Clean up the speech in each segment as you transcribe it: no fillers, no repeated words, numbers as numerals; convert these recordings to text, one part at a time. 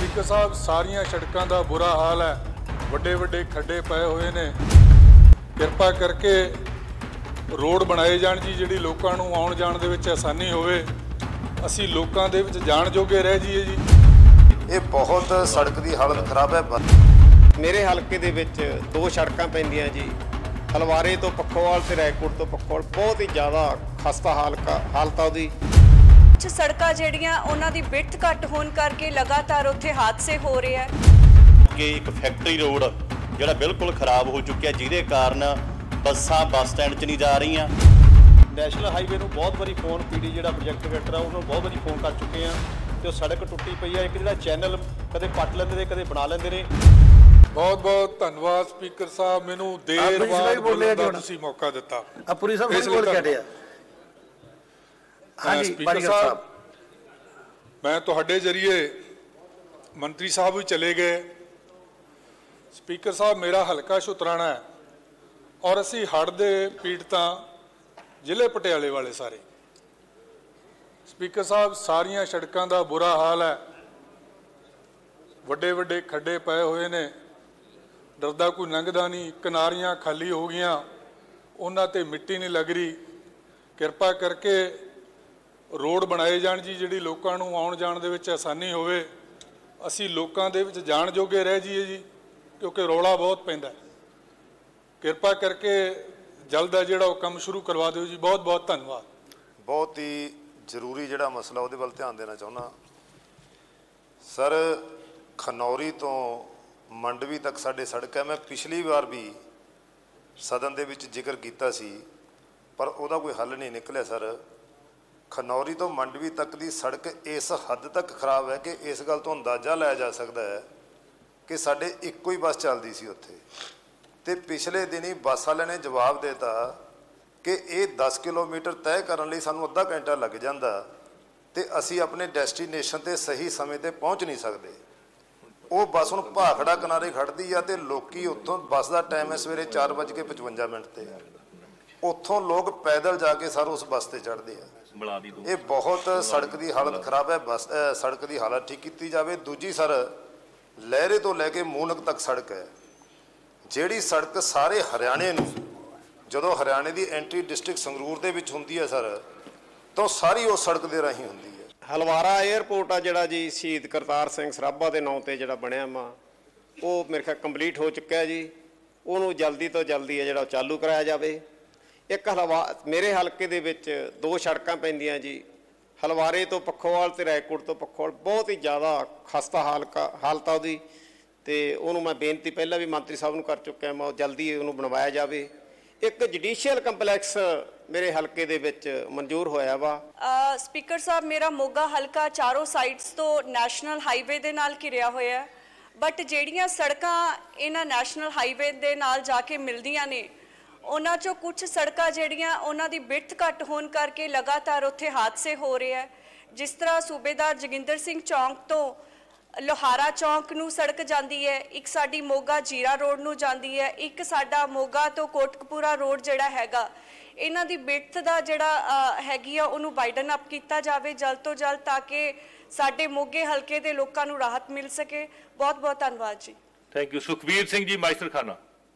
Speaker साहब सारिया सड़कों का बुरा हाल है, ਵੱਡੇ ਵੱਡੇ खड्डे पए हुए ने। किरपा करके रोड बनाए जाण जी, जिहड़ी लोकां नूं आउण जाण दे विच आसानी होवे, असीं लोकां दे विच जाण जोगे रह जाइए जी। ये बहुत सड़क की हालत खराब है। मेरे हल्के दे विच दो सड़कां पैंदियां जी, हलवारे तो पखोवाल ते रायकोट तो पखोवाल, बहुत ही ज़्यादा खस्ता हालत ਉਹਦੀ। कुछ सड़कां ਜਿਹੜੀਆਂ ਉਹਨਾਂ ਦੀ ਵਿੱਥ ਘੱਟ ਹੋਣ ਕਰਕੇ ਲਗਾਤਾਰ ਉੱਥੇ ਹਾਦਸੇ ਹੋ ਰਹੇ ਆ कि एक फैक्ट्री रोड ਜਿਹੜਾ ਬਿਲਕੁਲ ਖਰਾਬ ਹੋ ਚੁੱਕਿਆ, ਜਿਹਦੇ ਕਾਰਨ ਬੱਸਾਂ ਬੱਸ ਸਟੈਂਡ 'ਚ ਨਹੀਂ ਜਾ ਰਹੀਆਂ। ਨੈਸ਼ਨਲ ਹਾਈਵੇ ਨੂੰ ਬਹੁਤ ਵਾਰੀ ਫੋਨ ਪੀਡੀ ਜਿਹੜਾ ਪ੍ਰੋਜੈਕਟ ਡਾਇਰੈਕਟਰ ਆ ਉਹਨੂੰ ਬਹੁਤ ਵਾਰੀ ਫੋਨ ਕਰ ਚੁੱਕੇ ਆ ਤੇ ਉਹ ਸੜਕ ਟੁੱਟੀ ਪਈ ਆ। ਇੱਕ ਜਿਹੜਾ ਚੈਨਲ ਕਦੇ ਪੱਟ ਲੈਂਦੇ ਨੇ ਕਦੇ ਬਣਾ ਲੈਂਦੇ ਨੇ। बहुत बहुत धन्यवाद स्पीकर साहब, मैनू देर बाद बोलने दा तुसीं मौका दिता। पुरी साहब बोल के हटे हां जी। स्पीकर साहब, मैं तुहाडे जरिए मंत्री साहब भी चले गए। स्पीकर साहब, मेरा हलका शुतराणा है और असी हड़ दे पीड़तां जिले पटियाले वाले सारे। स्पीकर साहब, सारिया सड़कों का बुरा हाल है, ਵੱਡੇ ਵੱਡੇ खड्डे पए हुए ने, डरदा कोई लंघदा नहीं, किनारियां खाली हो गई, उन्हां ते मिट्टी नहीं लग रही। किरपा करके रोड बनाए जाण जी, जिहड़ी लोकां नूं आउण जाण दे विच आसानी होवे, असीं लोकां दे विच जाण जोगे रह जाइए जी, क्योंकि रौला बहुत पैंदा। किरपा करके जल्द है जिहड़ा काम शुरू करवा दिओ जी। बहुत बहुत धन्यवाद। बहुत ही जरूरी जिहड़ा मसला उहदे वल ध्यान देना चाहुंदा सर। खनौरी तो मंडवी तक साडे सड़क है। मैं पिछली बार भी सदन दे विच जिक्र कीता सी, पर उहदा कोई हल नहीं निकलिया सर। खनौरी तो मंडवी तक दी सड़क इस हद तक खराब है कि इस गल तो अंदाज़ा लाया जा सकता है कि साडे इक्को ही बस चलदी सी उत्थे, ते पिछले दिन ही बस वाले ने जवाब देता कि ये 10 किलोमीटर तय करने लई सानूं अद्धा घंटा लग जांदा ते असीं अपने डेस्टिनेशन ते सही समय ते पहुँच नहीं सकते। वो बस हुण भाखड़ा किनारे खड़दी आ ते लोकी उत्थों बस का टाइम है सवेरे 4:55 ते उत्थों लोग पैदल जाके सर उस बस से चढ़ते हैं। ये बहुत सड़क की हालत खराब है। बस सड़क की हालत ठीक की जाए। दूजी सर, लहरे तो लैके मूनक तक सड़क है, जिहड़ी सड़क सारे हरियाणे नूं जदों हरियाणे की एंट्री डिस्ट्रिक्ट संगरूर दे विच हुंदी है सर, तो सारी उस सड़क दे राहीं हुंदी है। हलवारा एयरपोर्ट आ जिहड़ा जी शहीद करतार सिंह सराभा के नाम से जिहड़ा बनिया वा, वो मेरे ख्याल कंप्लीट हो चुका है जी। उन्होंने जल्दी तो जल्दी है जिहड़ा चालू कराया जाए। एक मेरे हल्के दे विच दो सड़कां पैंदियां जी, हलवारे तो पखोवाल ते रायकोट तो पखोवाल, बहुत ही ज़्यादा खस्ता हालत ਉਹਦੀ। तो उन्होंने मैं बेनती पहला भी मंत्री साहब नूं कर चुका, मैं जल्दी उन्होंने बनवाया जाए। एक जुडिशियल कंपलैक्स मेरे हल्के दे विच मंजूर होया वा। स्पीकर साहब, मेरा मोगा हल्का चारों साइड्स तो नैशनल हाईवे दे नाल घिरिया होया है, बट ਜਿਹੜੀਆਂ सड़कां इन्हां नैशनल हाईवे दे नाल जाके मिलदियां ने, ਉਹਨਾਂ ਚੋਂ कुछ सड़कां ਜਿਹੜੀਆਂ ਉਹਨਾਂ ਦੀ ਵਿੱਥ ਘੱਟ ਹੋਣ ਕਰਕੇ लगातार ਉੱਥੇ हादसे हो रहे हैं। जिस तरह सूबेदार जोगिंदर सिंह चौंक तो लोहारा चौंक नूं सड़क जाती है, एक साडी मोगा जीरा रोड नूं जाती है, एक साडा मोगा तो कोटकपूरा रोड जिहड़ा हैगा, इन्हां दी बिड्थ दा जिहड़ा हैगी आ उहनूं वाइडन अप कीता जावे जल्द तो जल्द, ताकि साडे मोगे हल्के दे लोकां नूं राहत मिल सके। बहुत बहुत धन्यवाद जी। Thank you. सुखबीर सिंह जी, माइस्टर खाना।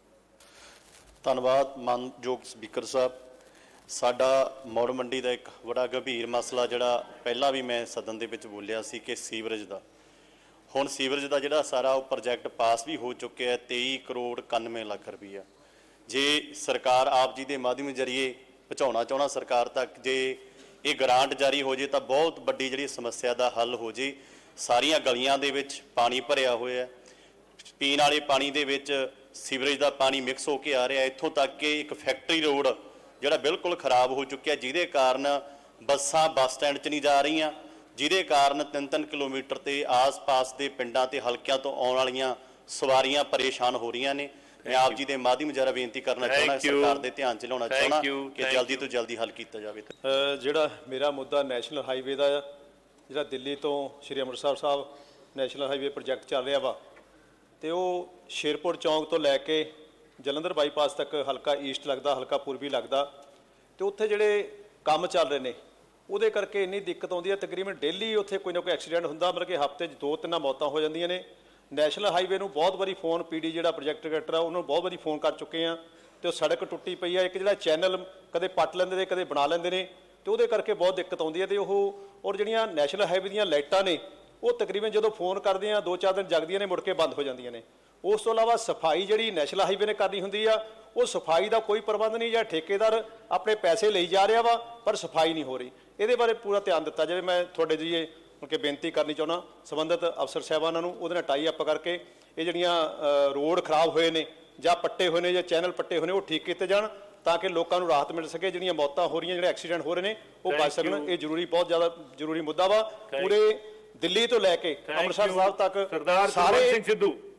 ਧੰਨਵਾਦ ਮਾਨਯੋਗ ਸਪੀਕਰ ਸਾਹਿਬ। ਸਾਡਾ ਮੌੜ ਮੰਡੀ ਦਾ ਇੱਕ ਬੜਾ ਗੰਭੀਰ ਮਸਲਾ ਜਿਹੜਾ ਪਹਿਲਾਂ ਵੀ ਮੈਂ ਸਦਨ ਦੇ ਵਿੱਚ ਬੋਲਿਆ ਸੀ ਕਿ ਸੀਵਰੇਜ ਦਾ। ਹੁਣ ਸੀਵਰੇਜ ਦਾ ਜਿਹੜਾ ਸਾਰਾ ਉਹ ਪ੍ਰੋਜੈਕਟ ਪਾਸ ਵੀ ਹੋ ਚੁੱਕਿਆ ਹੈ, 23 ਕਰੋੜ 91 ਲੱਖ ਰੁਪਈਆ। ਜੇ ਸਰਕਾਰ ਆਪ ਜੀ ਦੇ ਮਾਧਿਅਮ ਜ਼ਰੀਏ ਪਹੁੰਚਾਉਣਾ ਚਾਹੁੰਦਾ ਸਰਕਾਰ ਤੱਕ, ਜੇ ਇਹ ਗ੍ਰਾਂਟ ਜਾਰੀ ਹੋ ਜੇ ਤਾਂ ਬਹੁਤ ਵੱਡੀ ਜਿਹੜੀ ਸਮੱਸਿਆ ਦਾ ਹੱਲ ਹੋ ਜੇ। ਸਾਰੀਆਂ ਗਲੀਆਂ ਦੇ ਵਿੱਚ ਪਾਣੀ ਭਰਿਆ ਹੋਇਆ, ਪੀਣ ਵਾਲੇ ਪਾਣੀ ਦੇ ਵਿੱਚ ਸੀਵਰੇਜ ਦਾ ਪਾਣੀ ਮਿਕਸ ਹੋ ਕੇ ਆ ਰਿਹਾ। ਇੱਥੋਂ ਤੱਕ ਕਿ ਇੱਕ ਫੈਕਟਰੀ ਰੋਡ ਜਿਹੜਾ ਬਿਲਕੁਲ ਖਰਾਬ ਹੋ ਚੁੱਕਿਆ, ਜਿਹਦੇ ਕਾਰਨ ਬੱਸਾਂ ਬੱਸ ਸਟੈਂਡ 'ਚ ਨਹੀਂ ਜਾ ਰਹੀਆਂ, ਜਿਹਦੇ ਕਾਰਨ 3-3 ਕਿਲੋਮੀਟਰ ਤੇ ਆਸ-ਪਾਸ ਦੇ ਪਿੰਡਾਂ ਤੇ ਹਲਕਿਆਂ ਤੋਂ ਆਉਣ ਵਾਲੀਆਂ ਸਵਾਰੀਆਂ ਪਰੇਸ਼ਾਨ ਹੋ ਰਹੀਆਂ ਨੇ। मैं आप जी के माध्यम जरा बेनती करना चाहना, सरकार के ध्यान च लियाना चाहना कि जल्दी तो जल्दी हल किया जाए। जिहड़ा मेरा मुद्दा नैशनल हाईवे का जिहड़ा दिल्ली तो श्री अमृतसर साहब नैशनल हाईवे प्रोजैक्ट चल रहा वा, तो वो शेरपुर चौंक तो लैके जलंधर बाईपास तक हल्का ईस्ट लगता, हल्का पूर्वी लगता, तो उत्थे जिहड़े काम चल रहे हैं ਉਹਦੇ ਕਰਕੇ ਇੰਨੀ ਦਿੱਕਤ ਆਉਂਦੀ ਹੈ, ਤਕਰੀਬਨ ਡੇਲੀ ਉੱਥੇ ਕੋਈ ਨਾ ਕੋਈ ਐਕਸੀਡੈਂਟ ਹੁੰਦਾ, ਮਤਲਬ ਕਿ ਹਫ਼ਤੇ 'ਚ 2-3 ਮੌਤਾਂ ਹੋ ਜਾਂਦੀਆਂ ਨੇ। ਨੈਸ਼ਨਲ ਹਾਈਵੇ ਨੂੰ ਬਹੁਤ ਵਾਰੀ ਫੋਨ, ਪੀਡੀ ਜਿਹੜਾ ਪ੍ਰੋਜੈਕਟ ਡਾਇਰੈਕਟਰ ਆ ਉਹਨੂੰ ਬਹੁਤ ਵਾਰੀ ਫੋਨ ਕਰ ਚੁੱਕੇ ਆ, ਤੇ ਉਹ ਸੜਕ ਟੁੱਟੀ ਪਈ ਆ। ਇੱਕ ਜਿਹੜਾ ਚੈਨਲ ਕਦੇ ਪੱਟ ਲੈਂਦੇ ਨੇ, ਕਦੇ ਬਣਾ ਲੈਂਦੇ ਨੇ, ਤੇ ਉਹਦੇ ਕਰਕੇ ਬਹੁਤ ਦਿੱਕਤ ਆਉਂਦੀ ਹੈ। ਤੇ ਉਹ ਔਰ ਜਿਹੜੀਆਂ ਨੈਸ਼ਨਲ ਹਾਈਵੇ ਦੀਆਂ ਲਾਈਟਾਂ ਨੇ ਉਹ ਤਕਰੀਬਨ ਜਦੋਂ ਫੋਨ ਕਰਦੇ ਆ 2-4 ਦਿਨ ਜਗਦੀਆਂ ਨੇ, ਮੁੜ ਕੇ ਬੰਦ ਹੋ ਜਾਂਦੀਆਂ ਨੇ। ਉਸ ਤੋਂ ਇਲਾਵਾ ਸਫਾਈ ਜਿਹੜੀ ਨੈਸ਼ਨਲ ਹਾਈਵੇ ਨੇ ਕਰਨੀ ਹੁੰਦੀ ਆ, ਉਹ ਸਫਾਈ ਦਾ ਕੋਈ ਪ੍ਰਬੰਧ ਨਹੀਂ, ਜਾਂ ਠੇਕੇਦਾਰ ਆਪਣੇ ਪੈਸੇ ਲਈ ਜਾ ਰਿਹਾ ਵਾ ਪਰ ਸਫਾਈ ਨਹੀਂ ਹੋ ਰਹੀ। ਇਹਦੇ ਬਾਰੇ ਪੂਰਾ ਧਿਆਨ ਦਿੱਤਾ ਜਾਵੇ। ਮੈਂ ਤੁਹਾਡੇ ਜੀ ਕਿ ਬੇਨਤੀ ਕਰਨੀ ਚਾਹੁੰਦਾ ਸੰਬੰਧਿਤ ਅਫਸਰ ਸਾਹਿਬਾਨਾਂ ਨੂੰ, ਉਹਦੇ ਨਾਲ ਟਾਈ ਅਪ ਕਰਕੇ ਇਹ ਜਿਹੜੀਆਂ ਰੋਡ ਖਰਾਬ ਹੋਏ ਨੇ ਜਾਂ ਪੱਟੇ ਹੋਏ ਨੇ ਜਾਂ ਚੈਨਲ ਪੱਟੇ ਹੋਏ ਨੇ ਉਹ ਠੀਕ ਕੀਤੇ ਜਾਣ, ਤਾਂ ਕਿ ਲੋਕਾਂ ਨੂੰ ਰਾਹਤ ਮਿਲ ਸਕੇ। ਜਿਹੜੀਆਂ ਮੌਤਾਂ ਹੋ ਰਹੀਆਂ, ਜਿਹੜੇ ਐਕਸੀਡੈਂਟ ਹੋ ਰਹੇ ਨੇ ਉਹ ਬਚ ਸਕਣ। ਇਹ ਜ਼ਰੂਰੀ, ਬਹੁਤ ਜ਼ਿਆਦਾ ਜ਼ਰੂਰੀ ਮੁੱਦਾ ਵਾ। ਪੂਰੇ ਦਿੱਲੀ ਤੋਂ ਲੈ ਕੇ ਅੰਮ੍ਰਿਤਸਰ ਸਾਹਿਬ ਤੱਕ ਸਰਦਾਰ ਸਾਰੇ ਸਿੰਘ ਸਿੱਧੂ।